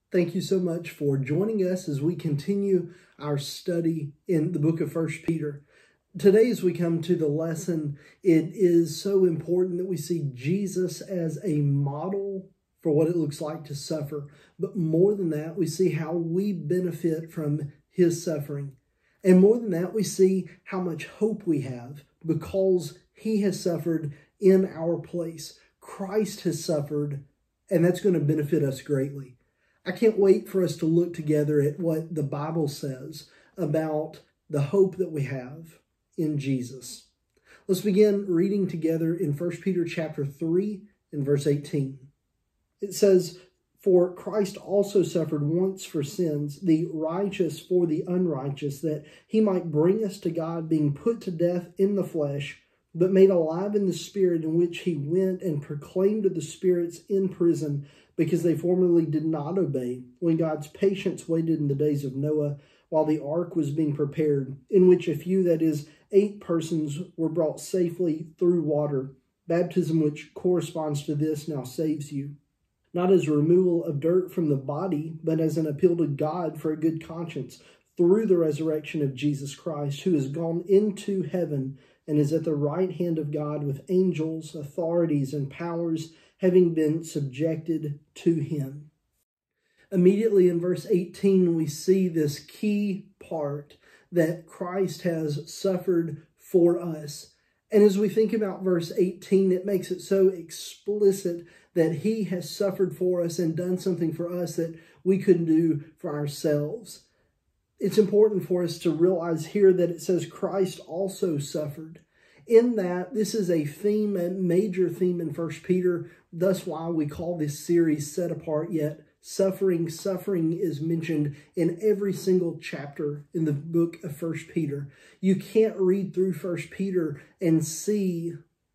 Thank you so much for joining us as we continue our study in the book of 1 Peter. Today, as we come to the lesson, it is so important that we see Jesus as a model for what it looks like to suffer. But more than that, we see how we benefit from his suffering. And more than that, we see how much hope we have because he has suffered in our place. Christ has suffered, and that's going to benefit us greatly. I can't wait for us to look together at what the Bible says about the hope that we have in Jesus. Let's begin reading together in 1 Peter chapter 3 and verse 18. It says, "For Christ also suffered once for sins, the righteous for the unrighteous, that he might bring us to God, being put to death in the flesh, but made alive in the Spirit, in which he went and proclaimed to the spirits in prison, because they formerly did not obey, when God's patience waited in the days of Noah, while the ark was being prepared, in which a few, that is, 8 persons, were brought safely through water. Baptism, which corresponds to this, now saves you, not as removal of dirt from the body, but as an appeal to God for a good conscience, through the resurrection of Jesus Christ, who has gone into heaven and is at the right hand of God, with angels, authorities, and powers having been subjected to him." Immediately in verse 18, we see this key part that Christ has suffered for us. And as we think about verse 18, it makes it so explicit that he has suffered for us and done something for us that we couldn't do for ourselves. It's important for us to realize here that it says Christ also suffered. In that, this is a theme, a major theme in 1 Peter. Thus why we call this series Set Apart Yet Suffering. Suffering is mentioned in every single chapter in the book of 1 Peter. You can't read through 1 Peter and see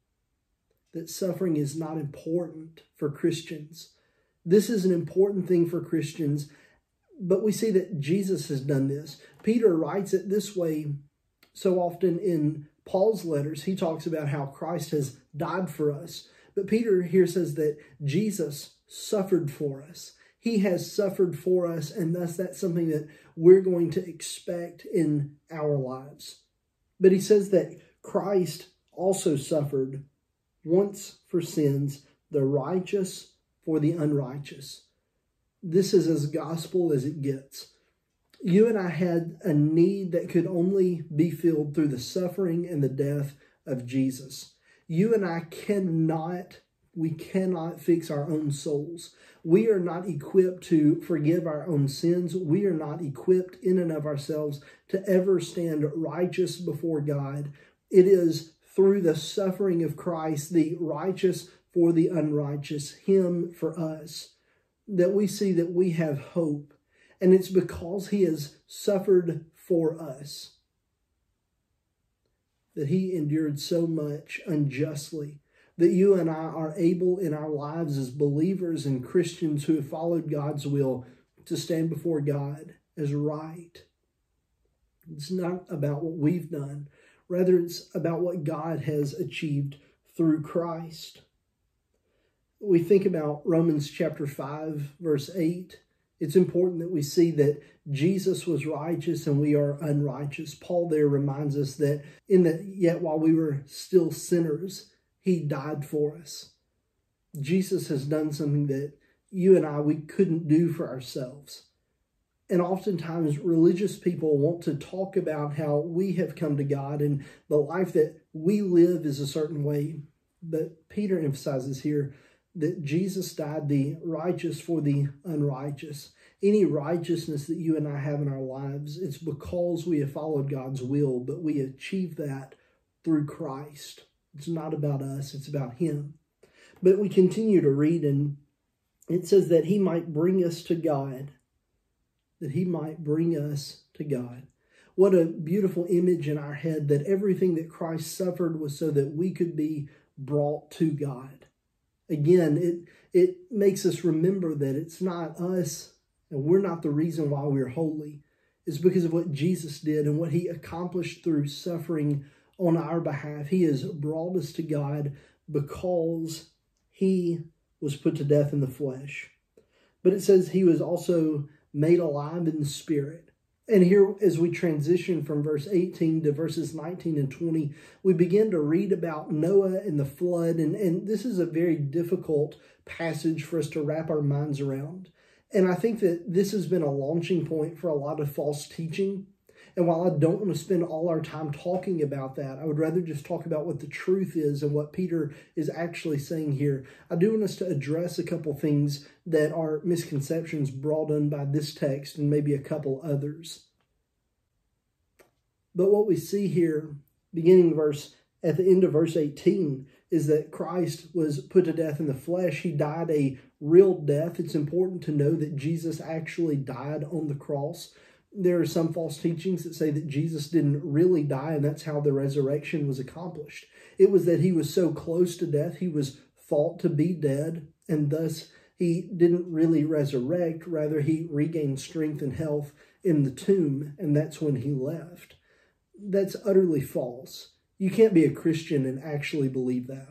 that suffering is not important for Christians. This is an important thing for Christians, but we see that Jesus has done this. Peter writes it this way so often in Paul's letters. He talks about how Christ has died for us. But Peter here says that Jesus suffered for us. He has suffered for us, and thus that's something that we're going to expect in our lives. But he says that Christ also suffered once for sins, the righteous for the unrighteous. This is as gospel as it gets. You and I had a need that could only be filled through the suffering and the death of Jesus. You and I cannot fix our own souls. We are not equipped to forgive our own sins. We are not equipped in and of ourselves to ever stand righteous before God. It is through the suffering of Christ, the righteous for the unrighteous, him for us, that we see that we have hope. And it's because he has suffered for us that he endured so much unjustly, that you and I are able in our lives as believers and Christians who have followed God's will to stand before God as right. It's not about what we've done. Rather, it's about what God has achieved through Christ. We think about Romans chapter 5, verse 8. It's important that we see that Jesus was righteous and we are unrighteous. Paul there reminds us that yet while we were still sinners, he died for us. Jesus has done something that you and I, we couldn't do for ourselves. And oftentimes religious people want to talk about how we have come to God and the life that we live is a certain way. But Peter emphasizes here that Jesus died the righteous for the unrighteous. Any righteousness that you and I have in our lives, it's because we have followed God's will, but we achieve that through Christ. It's not about us, it's about him. But we continue to read, and it says that he might bring us to God. That he might bring us to God. What a beautiful image in our head that everything that Christ suffered was so that we could be brought to God. Again, it makes us remember that it's not us and we're not the reason why we're holy. It's because of what Jesus did and what he accomplished through suffering on our behalf. He has brought us to God because he was put to death in the flesh. But it says he was also made alive in the Spirit. And here, as we transition from verse 18 to verses 19 and 20, we begin to read about Noah and the flood. And this is a very difficult passage for us to wrap our minds around. And I think that this has been a launching point for a lot of false teaching. And while I don't want to spend all our time talking about that, I would rather just talk about what the truth is and what Peter is actually saying here. I do want us to address a couple things that are misconceptions brought in by this text and maybe a couple others. But what we see here, beginning at the end of verse 18, is that Christ was put to death in the flesh. He died a real death. It's important to know that Jesus actually died on the cross. There are some false teachings that say that Jesus didn't really die, and that's how the resurrection was accomplished. It was that he was so close to death, he was thought to be dead, and thus he didn't really resurrect. Rather, he regained strength and health in the tomb, and that's when he left. That's utterly false. You can't be a Christian and actually believe that.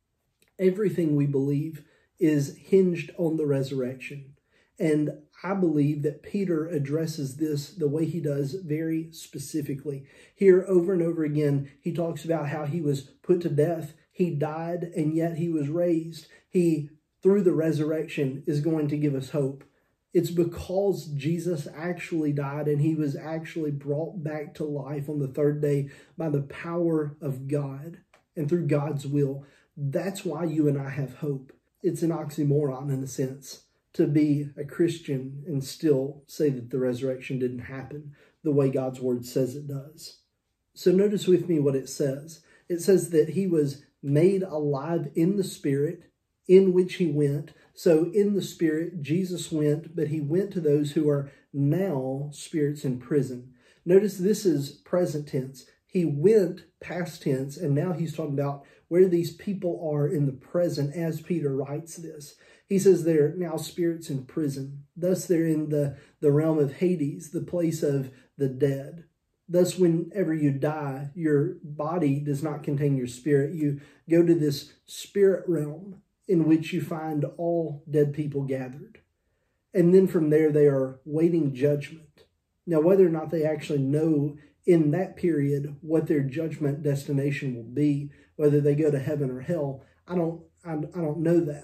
Everything we believe is hinged on the resurrection. And I believe that Peter addresses this the way he does very specifically. Here, over and over again, he talks about how he was put to death. He died, and yet he was raised. He, through the resurrection, is going to give us hope. It's because Jesus actually died and he was actually brought back to life on the third day by the power of God and through God's will. That's why you and I have hope. It's an oxymoron in a sense to be a Christian and still say that the resurrection didn't happen the way God's word says it does. So notice with me what it says. It says that he was made alive in the Spirit in which he went. So in the Spirit, Jesus went, but he went to those who are now spirits in prison. Notice this is present tense. He went past tense, and now he's talking about where these people are in the present as Peter writes this. He says they're now spirits in prison. Thus they're in the realm of Hades, the place of the dead. Thus whenever you die, your body does not contain your spirit. You go to this spirit realm in which you find all dead people gathered. And then from there they are waiting judgment. Now whether or not they actually know in that period what their judgment destination will be, whether they go to heaven or hell, I don't know that.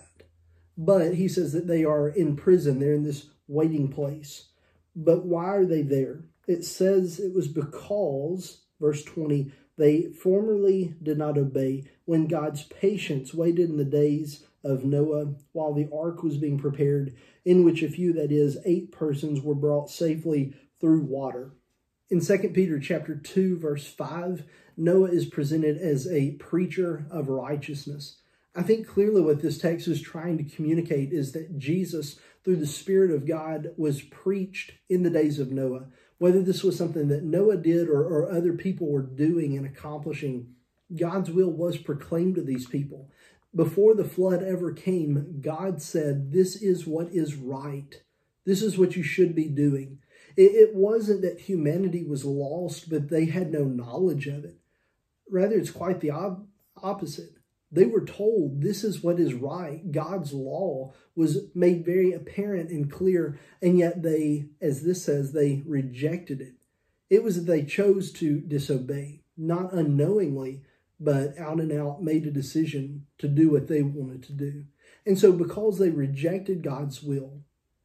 But he says that they are in prison. They're in this waiting place. But why are they there? It says it was because, verse 20, they formerly did not obey when God's patience waited in the days of Noah while the ark was being prepared, in which a few, that is, 8 persons, were brought safely through water. In 2 Peter chapter 2, verse 5, Noah is presented as a preacher of righteousness. I think clearly what this text is trying to communicate is that Jesus, through the Spirit of God, was preached in the days of Noah. Whether this was something that Noah did or other people were doing and accomplishing, God's will was proclaimed to these people. Before the flood ever came, God said, this is what is right. This is what you should be doing. It wasn't that humanity was lost, but they had no knowledge of it. Rather, it's quite the opposite. They were told this is what is right. God's law was made very apparent and clear, and yet they, as this says, they rejected it. It was that they chose to disobey, not unknowingly, but out and out made a decision to do what they wanted to do. And so because they rejected God's will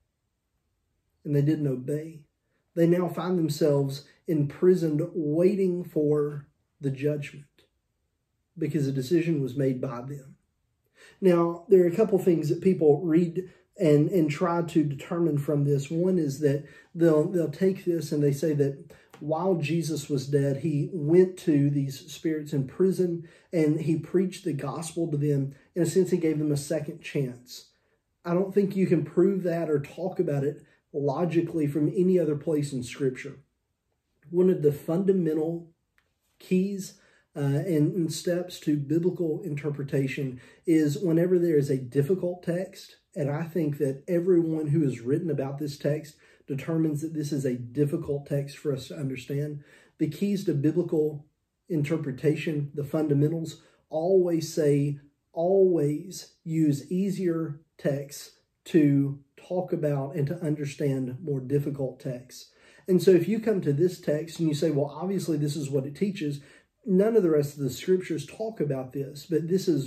and they didn't obey, they now find themselves imprisoned waiting for the judgment, because a decision was made by them. Now, there are a couple things that people read and try to determine from this. One is that they'll take this and they say that while Jesus was dead, he went to these spirits in prison and he preached the gospel to them. In a sense, he gave them a second chance. I don't think you can prove that or talk about it logically from any other place in Scripture. One of the fundamental keys and steps to biblical interpretation is whenever there is a difficult text, and I think that everyone who has written about this text determines that this is a difficult text for us to understand, the keys to biblical interpretation, the fundamentals, always use easier texts to talk about and to understand more difficult texts. And so if you come to this text and you say, well, obviously this is what it teaches, none of the rest of the scriptures talk about this, but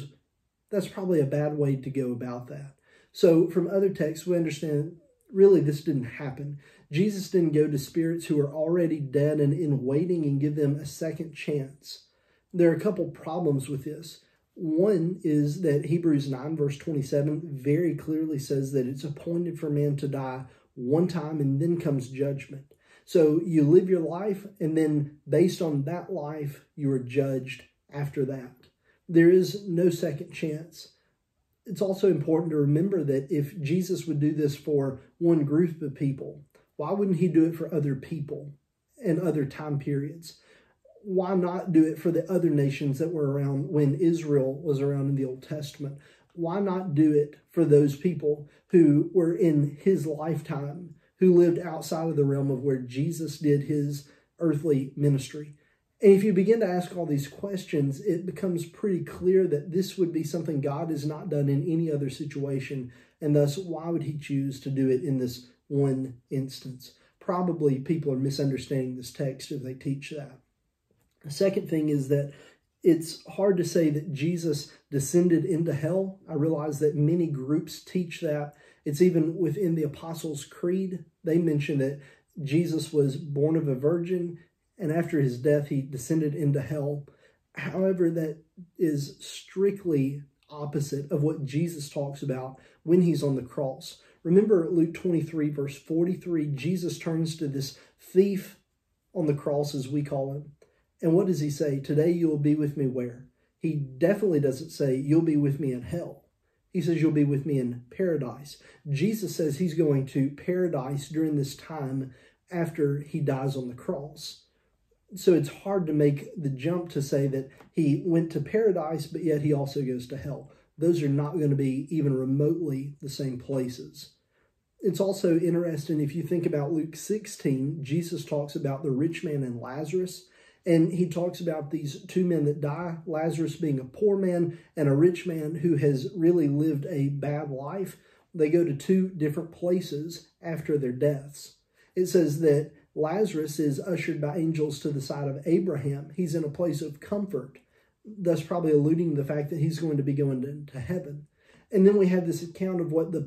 that's probably a bad way to go about that. So from other texts, we understand really this didn't happen. Jesus didn't go to spirits who are already dead and in waiting and give them a second chance. There are a couple problems with this. One is that Hebrews 9 verse 27 very clearly says that it's appointed for man to die one time and then comes judgment. So you live your life, and then based on that life, you are judged after that. There is no second chance. It's also important to remember that if Jesus would do this for one group of people, why wouldn't he do it for other people and other time periods? Why not do it for the other nations that were around when Israel was around in the Old Testament? Why not do it for those people who were in his lifetime, who lived outside of the realm of where Jesus did his earthly ministry? And if you begin to ask all these questions, it becomes pretty clear that this would be something God has not done in any other situation, and thus why would he choose to do it in this one instance? Probably people are misunderstanding this text if they teach that. The second thing is that it's hard to say that Jesus descended into hell. I realize that many groups teach that. It's even within the Apostles' Creed. They mention that Jesus was born of a virgin, and after his death, he descended into hell. However, that is strictly opposite of what Jesus talks about when he's on the cross. Remember Luke 23, verse 43, Jesus turns to this thief on the cross, as we call him. And what does he say? Today you will be with me where? He definitely doesn't say you'll be with me in hell. He says you'll be with me in paradise. Jesus says he's going to paradise during this time after he dies on the cross. So it's hard to make the jump to say that he went to paradise, but yet he also goes to hell. Those are not going to be even remotely the same places. It's also interesting, if you think about Luke 16, Jesus talks about the rich man and Lazarus, and he talks about these two men that die, Lazarus being a poor man and a rich man who has really lived a bad life. They go to two different places after their deaths. It says that Lazarus is ushered by angels to the side of Abraham. He's in a place of comfort, thus probably alluding to the fact that he's going to be going to heaven. And then we have this account of what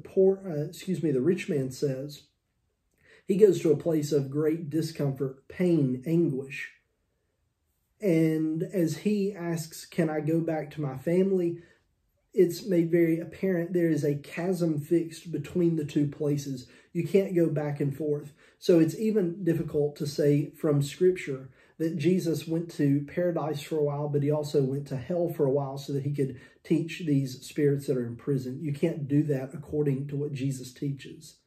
the rich man says. He goes to a place of great discomfort, pain, anguish. And as he asks, can I go back to my family? It's made very apparent there is a chasm fixed between the two places. You can't go back and forth. So it's even difficult to say from Scripture that Jesus went to paradise for a while, but he also went to hell for a while so that he could teach these spirits that are in prison. You can't do that according to what Jesus teaches.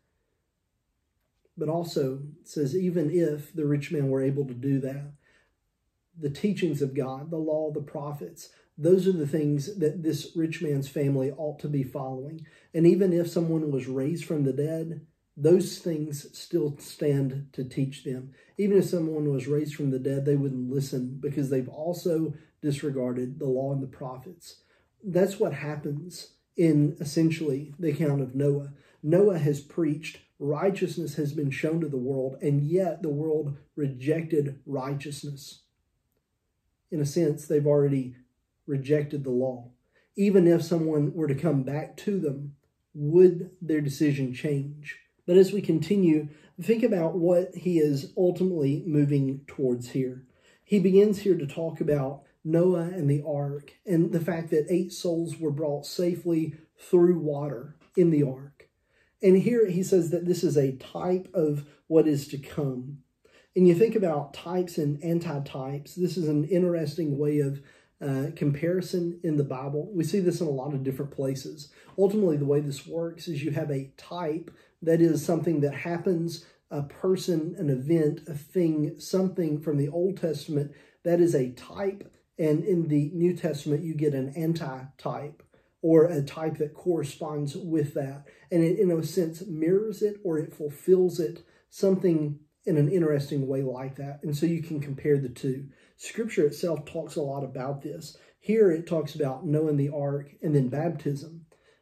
But also, it says even if the rich man were able to do that, the teachings of God, the law, the prophets, those are the things that this rich man's family ought to be following. And even if someone was raised from the dead, those things still stand to teach them. Even if someone was raised from the dead, they wouldn't listen because they've also disregarded the law and the prophets. That's what happens in essentially the account of Noah. Noah has preached, righteousness has been shown to the world, and yet the world rejected righteousness. In a sense, they've already rejected the law. Even if someone were to come back to them, would their decision change? But as we continue, think about what he is ultimately moving towards here. He begins here to talk about Noah and the ark and the fact that 8 souls were brought safely through water in the ark. And here he says that this is a type of what is to come. And you think about types and antitypes. This is an interesting way of comparison in the Bible. We see this in a lot of different places. Ultimately, the way this works is you have a type that is something that happens, a person, an event, a thing, something from the Old Testament that is a type. And in the New Testament, you get an antitype or a type that corresponds with that. And it, in a sense, mirrors it or it fulfills it, something in an interesting way like that. And so you can compare the two. Scripture itself talks a lot about this. Here it talks about Noah and the ark and then baptism.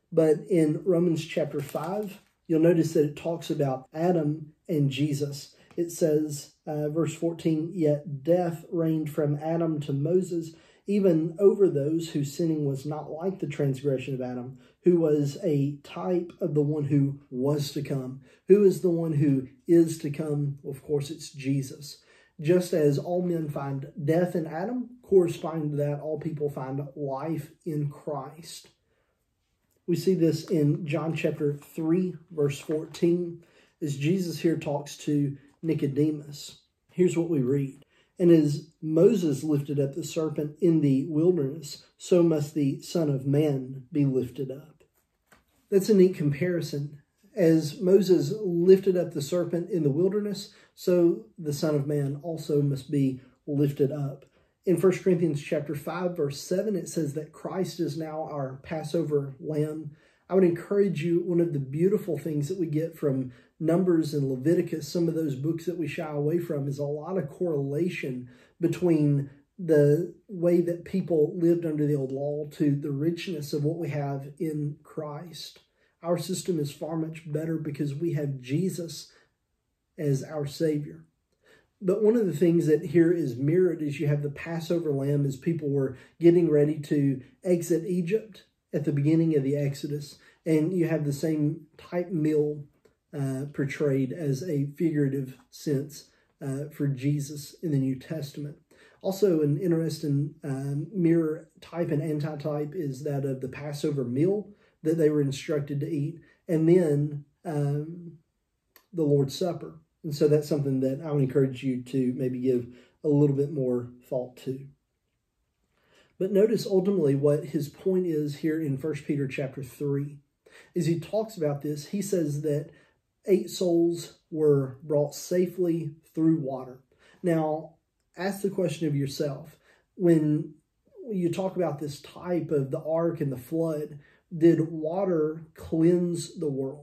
But in Romans chapter 5, you'll notice that it talks about Adam and Jesus. It says, verse 14, "Yet death reigned from Adam to Moses, even over those whose sinning was not like the transgression of Adam, who was a type of the one who was to come." Who is the one who is to come? Well, of course, it's Jesus. Just as all men find death in Adam, corresponding to that, all people find life in Christ. We see this in John chapter 3, verse 14, as Jesus here talks to Nicodemus. Here's what we read. "And as Moses lifted up the serpent in the wilderness, so must the Son of Man be lifted up." That's a neat comparison. As Moses lifted up the serpent in the wilderness, so the Son of Man also must be lifted up. In 1 Corinthians chapter 5, verse 7, it says that Christ is now our Passover lamb. I would encourage you, one of the beautiful things that we get from Numbers and Leviticus, some of those books that we shy away from, is a lot of correlation between the way that people lived under the old law to the richness of what we have in Christ. Our system is far much better because we have Jesus as our Savior. But one of the things that here is mirrored is you have the Passover lamb as people were getting ready to exit Egypt at the beginning of the Exodus. And you have the same type meal portrayed as a figurative sense for Jesus in the New Testament. Also, an interesting mirror type and antitype is that of the Passover meal that they were instructed to eat, and then the Lord's Supper. And so that's something that I would encourage you to maybe give a little bit more thought to. But notice ultimately what his point is here in 1 Peter chapter 3. As he talks about this, he says that 8 souls were brought safely through water. Now, ask the question of yourself. When you talk about this type of the ark and the flood, did water cleanse the world?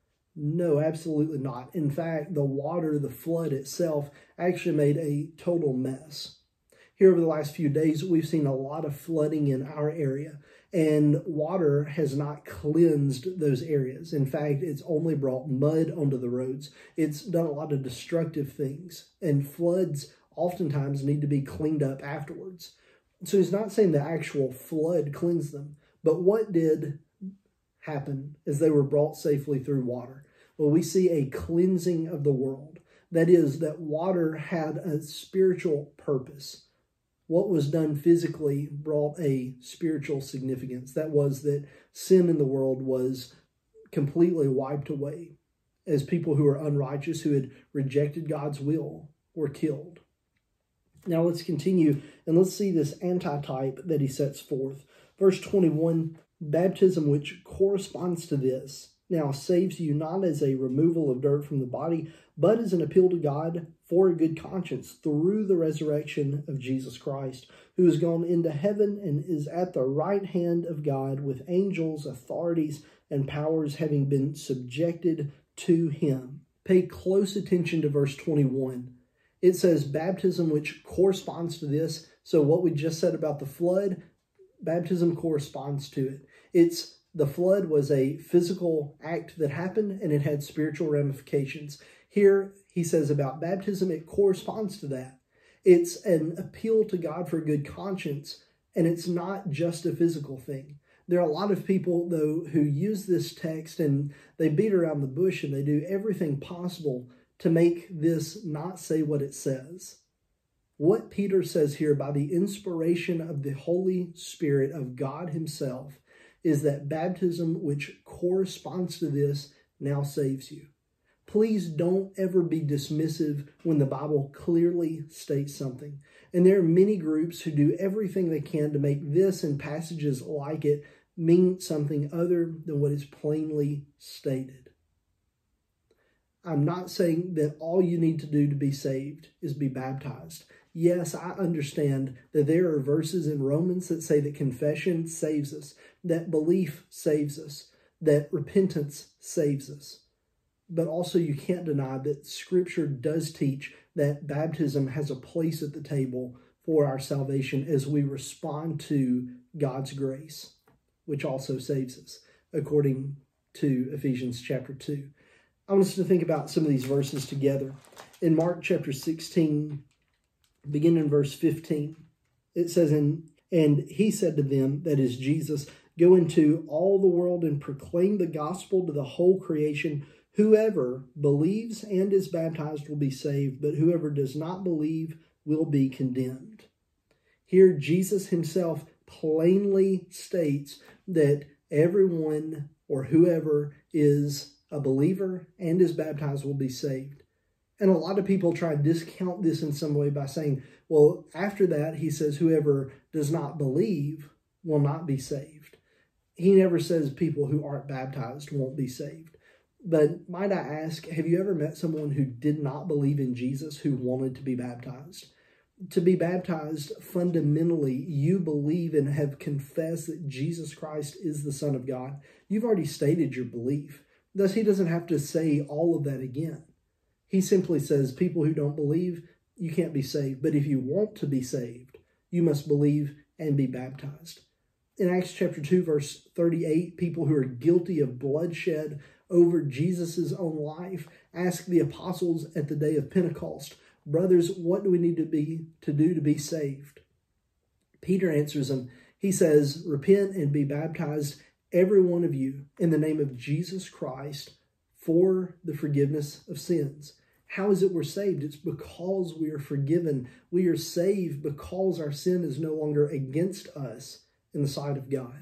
No, absolutely not. In fact, the water, the flood itself, actually made a total mess. Here over the last few days, we've seen a lot of flooding in our area, and water has not cleansed those areas. In fact, it's only brought mud onto the roads. It's done a lot of destructive things, and floods oftentimes need to be cleaned up afterwards. So he's not saying the actual flood cleansed them, but what did happen as they were brought safely through water? Well, we see a cleansing of the world. That is, that water had a spiritual purpose. What was done physically brought a spiritual significance. That was that sin in the world was completely wiped away as people who were unrighteous, who had rejected God's will, were killed. Now let's continue and let's see this antitype that he sets forth. Verse 21, "Baptism which corresponds to this now saves you not as a removal of dirt from the body, but as an appeal to God for a good conscience through the resurrection of Jesus Christ, who has gone into heaven and is at the right hand of God with angels, authorities, and powers having been subjected to him." Pay close attention to verse 21. It says baptism which corresponds to this. So what we just said about the flood, baptism corresponds to it. The flood was a physical act that happened, and it had spiritual ramifications. Here, he says about baptism, it corresponds to that. It's an appeal to God for a good conscience, and it's not just a physical thing. There are a lot of people, though, who use this text, and they beat around the bush, and they do everything possible to make this not say what it says. What Peter says here, by the inspiration of the Holy Spirit of God himself, is that baptism which corresponds to this now saves you. Please don't ever be dismissive when the Bible clearly states something. And there are many groups who do everything they can to make this and passages like it mean something other than what is plainly stated. I'm not saying that all you need to do to be saved is be baptized. Yes, I understand that there are verses in Romans that say that confession saves us, that belief saves us, that repentance saves us. But also you can't deny that Scripture does teach that baptism has a place at the table for our salvation as we respond to God's grace, which also saves us. according to Ephesians chapter 2. I want us to think about some of these verses together. In Mark chapter 16, beginning in verse 15, it says, And he said to them, that is Jesus, go into all the world and proclaim the gospel to the whole creation. Whoever believes and is baptized will be saved, but whoever does not believe will be condemned. Here, Jesus himself plainly states that everyone or whoever is a believer and is baptized will be saved. And a lot of people try to discount this in some way by saying, well, after that, he says, whoever does not believe will not be saved. He never says people who aren't baptized won't be saved. But might I ask, have you ever met someone who did not believe in Jesus who wanted to be baptized? To be baptized, fundamentally, you believe and have confessed that Jesus Christ is the Son of God. You've already stated your belief. Thus, he doesn't have to say all of that again. He simply says, people who don't believe, you can't be saved. But if you want to be saved, you must believe and be baptized. In Acts chapter 2, verse 38, people who are guilty of bloodshed over Jesus' own life ask the apostles at the day of Pentecost, brothers, what do we need to do to be saved? Peter answers them. He says, repent and be baptized, every one of you, in the name of Jesus Christ, for the forgiveness of sins. How is it we're saved? It's because we are forgiven. We are saved because our sin is no longer against us in the sight of God.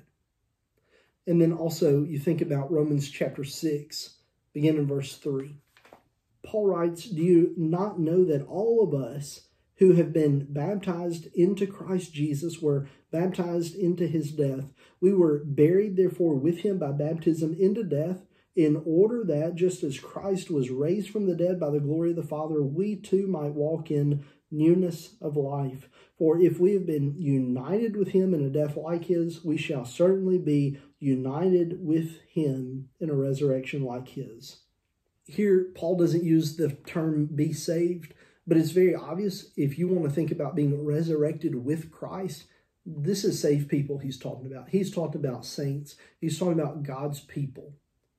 And then also you think about Romans chapter 6, beginning in verse 3. Paul writes, do you not know that all of us who have been baptized into Christ Jesus were baptized into his death? We were buried, therefore, with him by baptism into death, in order that, just as Christ was raised from the dead by the glory of the Father, we too might walk in newness of life. For if we have been united with him in a death like his, we shall certainly be united with him in a resurrection like his. Here, Paul doesn't use the term be saved, but it's very obvious if you want to think about being resurrected with Christ, this is saved people he's talking about. He's talking about saints. He's talking about God's people.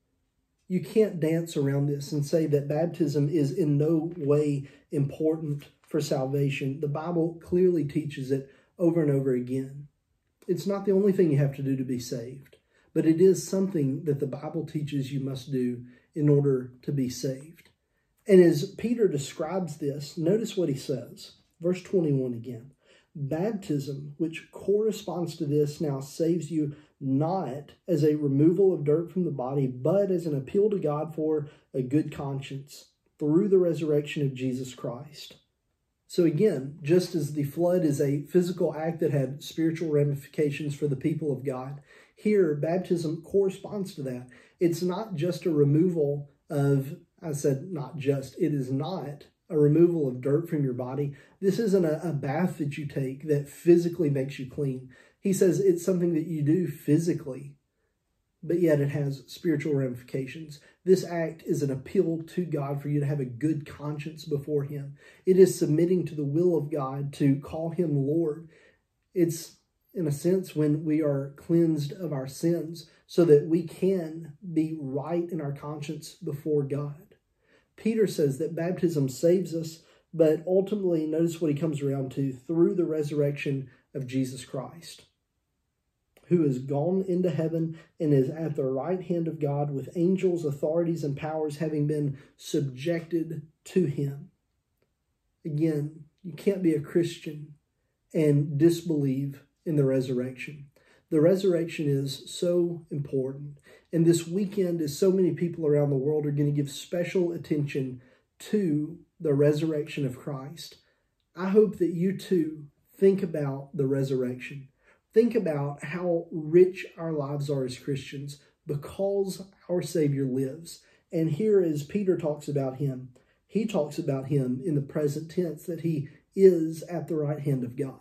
You can't dance around this and say that baptism is in no way important for salvation. The Bible clearly teaches it over and over again. It's not the only thing you have to do to be saved, but it is something that the Bible teaches you must do in order to be saved. And as Peter describes this, notice what he says. Verse 21 again. Baptism, which corresponds to this, now saves you not as a removal of dirt from the body, but as an appeal to God for a good conscience through the resurrection of Jesus Christ. So again, just as the flood is a physical act that had spiritual ramifications for the people of God, here baptism corresponds to that. It's not just a removal of, I said not just, it is not a removal of dirt from your body. This isn't a bath that you take that physically makes you clean. He says it's something that you do physically, but yet it has spiritual ramifications. This act is an appeal to God for you to have a good conscience before him. It is submitting to the will of God to call him Lord. It's, in a sense, when we are cleansed of our sins so that we can be right in our conscience before God. Peter says that baptism saves us, but ultimately, notice what he comes around to, through the resurrection of Jesus Christ, who has gone into heaven and is at the right hand of God with angels, authorities, and powers having been subjected to him. Again, you can't be a Christian and disbelieve in the resurrection. The resurrection is so important. And this weekend, as so many people around the world are going to give special attention to the resurrection of Christ, I hope that you too think about the resurrection. Think about how rich our lives are as Christians because our Savior lives. And here as Peter talks about him, he talks about him in the present tense, that he is at the right hand of God.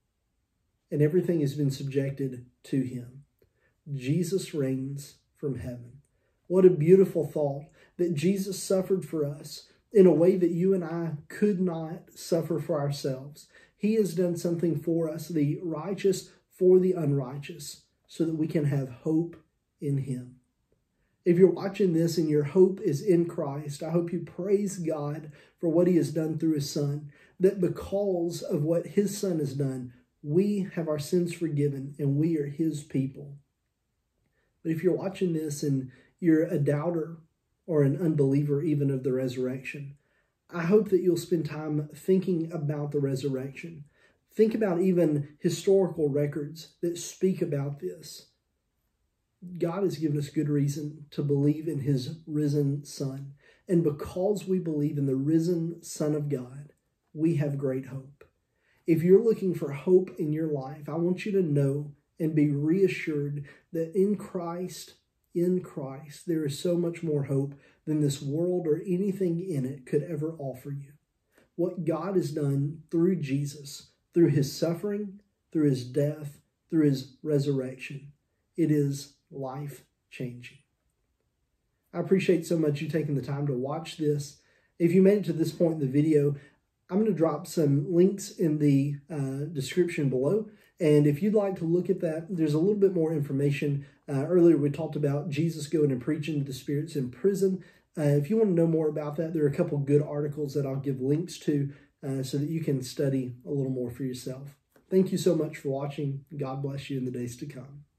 And everything has been subjected to him. Jesus reigns from heaven. What a beautiful thought that Jesus suffered for us in a way that you and I could not suffer for ourselves. He has done something for us, the righteous for the unrighteous, so that we can have hope in Him. If you're watching this and your hope is in Christ, I hope you praise God for what He has done through His Son, that because of what His Son has done, we have our sins forgiven and we are His people. But if you're watching this and you're a doubter or an unbeliever even of the resurrection, I hope that you'll spend time thinking about the resurrection. Think about even historical records that speak about this. God has given us good reason to believe in His risen Son. And because we believe in the risen Son of God, we have great hope. If you're looking for hope in your life, I want you to know and be reassured that in Christ, there is so much more hope than this world or anything in it could ever offer you. What God has done through Jesus, through His suffering, through His death, through His resurrection, it is life-changing. I appreciate so much you taking the time to watch this. If you made it to this point in the video, I'm going to drop some links in the description below. And if you'd like to look at that, there's a little bit more information. Earlier we talked about Jesus going and preaching to the spirits in prison. If you want to know more about that, there are a couple good articles that I'll give links to so that you can study a little more for yourself. Thank you so much for watching. God bless you in the days to come.